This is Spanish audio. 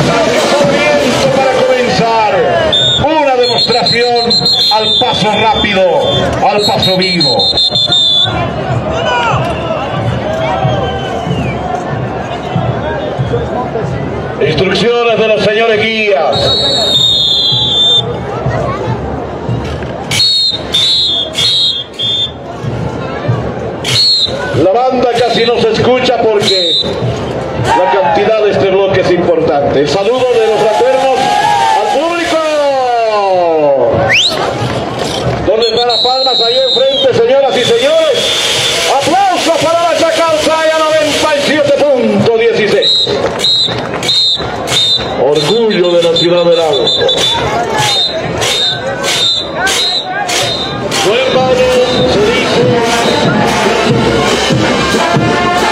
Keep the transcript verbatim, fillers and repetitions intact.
Para comenzar una demostración al paso rápido, al paso vivo. Instrucciones de los señores guías. La banda casi no se escucha porque la cantidad de este bloque es importante. El saludo de los fraternos al público. ¿Dónde están las palmas? Ahí enfrente, señoras y señores. Aplausos para la Chacal Saya noventa y siete punto dieciséis. Orgullo de la ciudad del Alto. Su hermano se dice